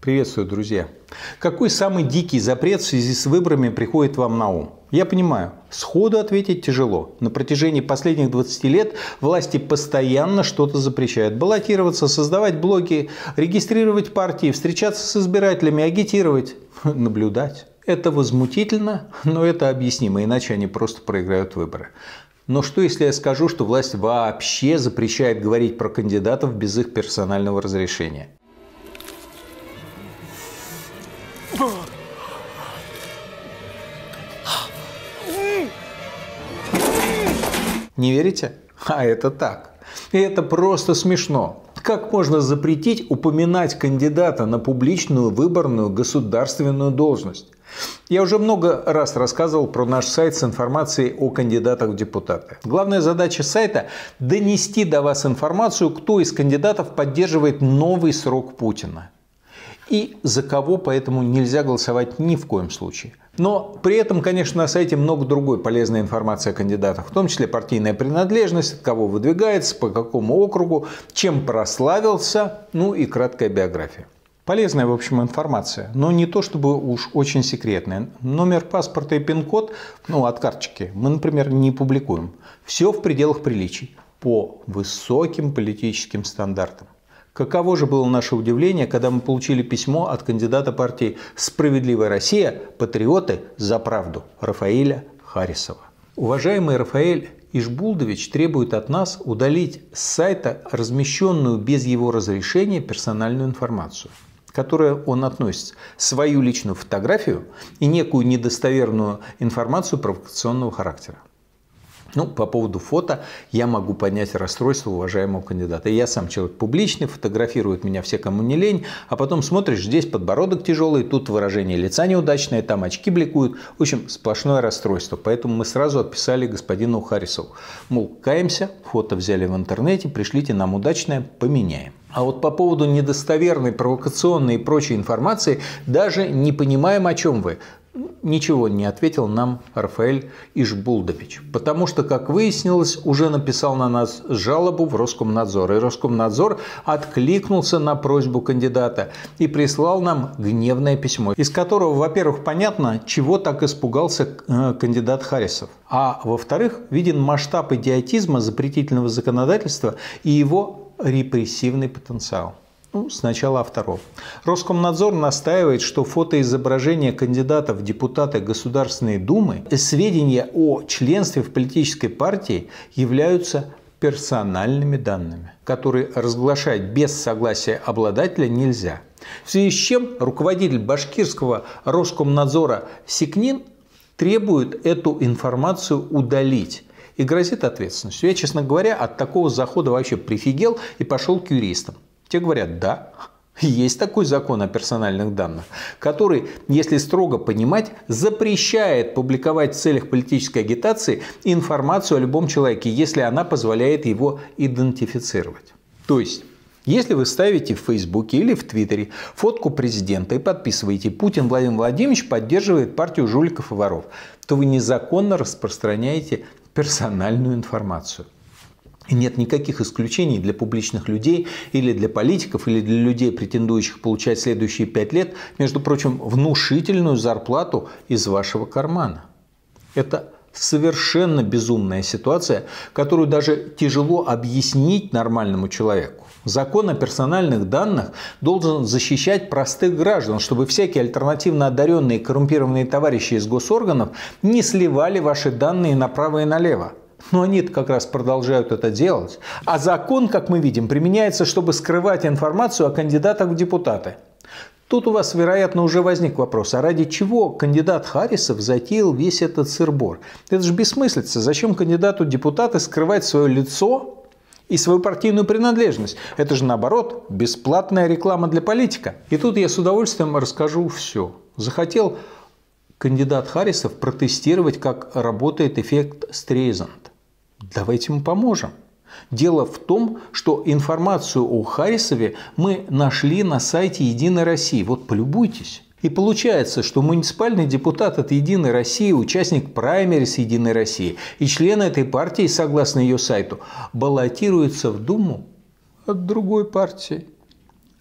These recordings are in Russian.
Приветствую, друзья! Какой самый дикий запрет в связи с выборами приходит вам на ум? Я понимаю, сходу ответить тяжело. На протяжении последних 20 лет власти постоянно что-то запрещают. Баллотироваться, создавать блоги, регистрировать партии, встречаться с избирателями, агитировать, наблюдать. Это возмутительно, но это объяснимо, иначе они просто проиграют выборы. Но что, если я скажу, что власть вообще запрещает говорить про кандидатов без их персонального разрешения? Не верите? А это так. И это просто смешно. Как можно запретить упоминать кандидата на публичную выборную государственную должность? Я уже много раз рассказывал про наш сайт с информацией о кандидатах в депутаты. Главная задача сайта – донести до вас информацию, кто из кандидатов поддерживает новый срок Путина. И за кого поэтому нельзя голосовать ни в коем случае. Но при этом, конечно, на сайте много другой полезной информации о кандидатах, в том числе партийная принадлежность, от кого выдвигается, по какому округу, чем прославился, ну и краткая биография. Полезная, в общем, информация, но не то чтобы уж очень секретная. Номер паспорта и пин-код, от карточки, мы, например, не публикуем. Все в пределах приличий, по высоким политическим стандартам. Каково же было наше удивление, когда мы получили письмо от кандидата партии «Справедливая Россия. Патриоты за правду» Рафаэля Харисова. Уважаемый Рафаэль Ишбулдович требует от нас удалить с сайта размещенную без его разрешения персональную информацию, к которой он относит свою личную фотографию и некую недостоверную информацию провокационного характера. По поводу фото я могу понять расстройство уважаемого кандидата. Я сам человек публичный, фотографируют меня все, кому не лень, а потом смотришь, здесь подбородок тяжелый, тут выражение лица неудачное, там очки бликуют. В общем, сплошное расстройство. Поэтому мы сразу отписали господину Харисову. Мол, каемся, фото взяли в интернете, пришлите нам удачное, поменяем. А вот по поводу недостоверной, провокационной и прочей информации даже не понимаем, о чем вы. Ничего не ответил нам Рафаэль Ишбулдович, потому что, как выяснилось, уже написал на нас жалобу в Роскомнадзор. И Роскомнадзор откликнулся на просьбу кандидата и прислал нам гневное письмо, из которого, во-первых, понятно, чего так испугался кандидат Харисов, а во-вторых, виден масштаб идиотизма запретительного законодательства и его репрессивный потенциал. Сначала о втором. Роскомнадзор настаивает, что фотоизображения кандидатов в депутаты Государственной Думы и сведения о членстве в политической партии являются персональными данными, которые разглашать без согласия обладателя нельзя. В связи с чем руководитель башкирского Роскомнадзора Секнин требует эту информацию удалить и грозит ответственностью. Я, честно говоря, от такого захода вообще прифигел и пошел к юристам. Те говорят, да, есть такой закон о персональных данных, который, если строго понимать, запрещает публиковать в целях политической агитации информацию о любом человеке, если она позволяет его идентифицировать. То есть, если вы ставите в Фейсбуке или в Твиттере фотку президента и подписываете «Путин Владимир Владимирович поддерживает партию жуликов и воров», то вы незаконно распространяете персональную информацию. И нет никаких исключений для публичных людей или для политиков, или для людей, претендующих получать следующие 5 лет, между прочим, внушительную зарплату из вашего кармана. Это совершенно безумная ситуация, которую даже тяжело объяснить нормальному человеку. Закон о персональных данных должен защищать простых граждан, чтобы всякие альтернативно одаренные и коррумпированные товарищи из госорганов не сливали ваши данные направо и налево. Но они-то как раз продолжают это делать. А закон, как мы видим, применяется, чтобы скрывать информацию о кандидатах в депутаты. Тут у вас, вероятно, уже возник вопрос, а ради чего кандидат Харисов затеял весь этот сыр-бор? Это же бессмыслица. Зачем кандидату в депутаты скрывать свое лицо и свою партийную принадлежность? Это же, наоборот, бесплатная реклама для политика. И тут я с удовольствием расскажу все. Захотел кандидат Харисов протестировать, как работает эффект Стрейзанд. Давайте ему поможем. Дело в том, что информацию о Харисове мы нашли на сайте «Единой России». Вот полюбуйтесь. И получается, что муниципальный депутат от «Единой России», участник праймерис «Единой России» и член этой партии, согласно ее сайту, баллотируется в Думу от другой партии.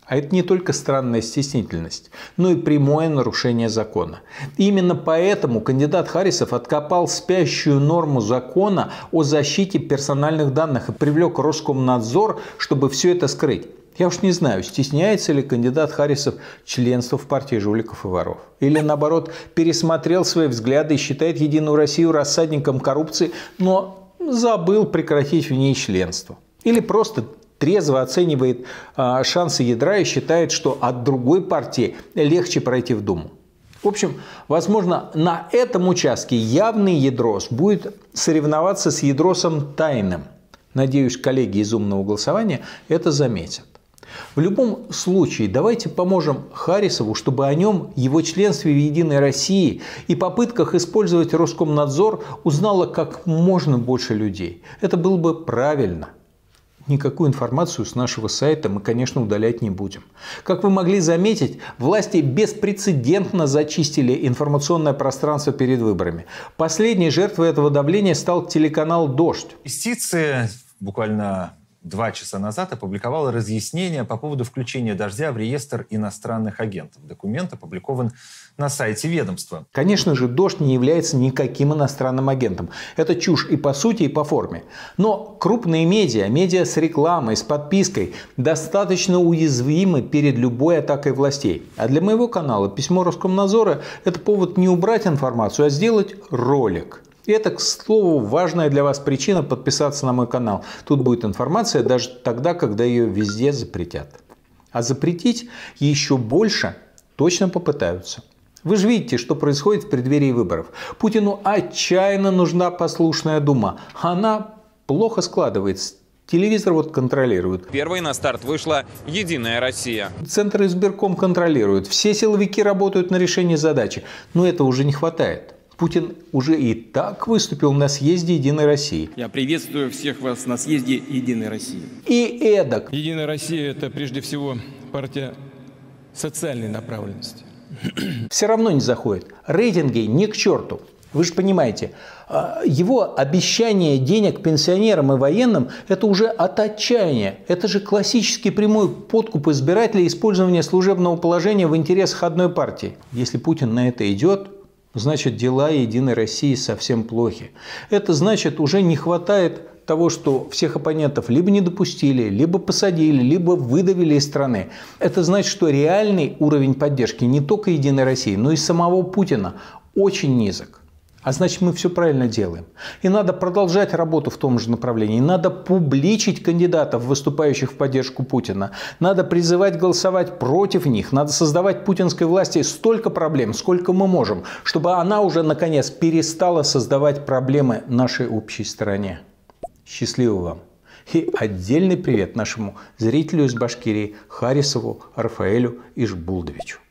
А это не только странная стеснительность, но и прямое нарушение закона. И именно поэтому кандидат Харрисов откопал спящую норму закона о защите персональных данных и привлек Роскомнадзор, чтобы все это скрыть. Я уж не знаю, стесняется ли кандидат Харрисов членства в партии жуликов и воров. Или наоборот, пересмотрел свои взгляды и считает Единую Россию рассадником коррупции, но забыл прекратить в ней членство. Или просто трезво оценивает шансы ядра и считает, что от другой партии легче пройти в Думу. В общем, возможно, на этом участке явный ядрос будет соревноваться с ядросом тайным. Надеюсь, коллеги из умного голосования это заметят. В любом случае, давайте поможем Харрисову, чтобы о нем, его членстве в Единой России и попытках использовать Роскомнадзор узнало как можно больше людей. Это было бы правильно. Никакую информацию с нашего сайта мы, конечно, удалять не будем. Как вы могли заметить, власти беспрецедентно зачистили информационное пространство перед выборами. Последней жертвой этого давления стал телеканал «Дождь». Юстиция буквально 2 часа назад опубликовала разъяснение по поводу включения «Дождя» в реестр иностранных агентов. Документ опубликован на сайте ведомства. Конечно же, «Дождь» не является никаким иностранным агентом. Это чушь и по сути, и по форме. Но крупные медиа с рекламой, с подпиской достаточно уязвимы перед любой атакой властей. А для моего канала письмо Роскомнадзора – это повод не убрать информацию, а сделать ролик. И это, к слову, важная для вас причина подписаться на мой канал. Тут будет информация даже тогда, когда ее везде запретят. А запретить еще больше точно попытаются. Вы же видите, что происходит в преддверии выборов. Путину отчаянно нужна послушная Дума. Она плохо складывается. Телевизор вот контролирует. Первой на старт вышла «Единая Россия». Центр избирком контролирует. Все силовики работают на решение задачи. Но этого уже не хватает. Путин уже и так выступил на съезде «Единой России». Я приветствую всех вас на съезде «Единой России». И эдак. «Единая Россия» — это прежде всего партия социальной направленности. Все равно не заходит. Рейтинги ни к черту. Вы же понимаете, его обещание денег пенсионерам и военным – это уже от отчаяния. Это же классический прямой подкуп избирателей, использование служебного положения в интересах одной партии. Если Путин на это идет, значит, дела Единой России совсем плохи. Это значит, уже не хватает того, что всех оппонентов либо не допустили, либо посадили, либо выдавили из страны. Это значит, что реальный уровень поддержки не только Единой России, но и самого Путина очень низок. А значит, мы все правильно делаем. И надо продолжать работу в том же направлении. Надо публичить кандидатов, выступающих в поддержку Путина. Надо призывать голосовать против них. Надо создавать путинской власти столько проблем, сколько мы можем, чтобы она уже, наконец, перестала создавать проблемы нашей общей стране. Счастливо вам. И отдельный привет нашему зрителю из Башкирии Харрисову Рафаэлю Ишбулдовичу.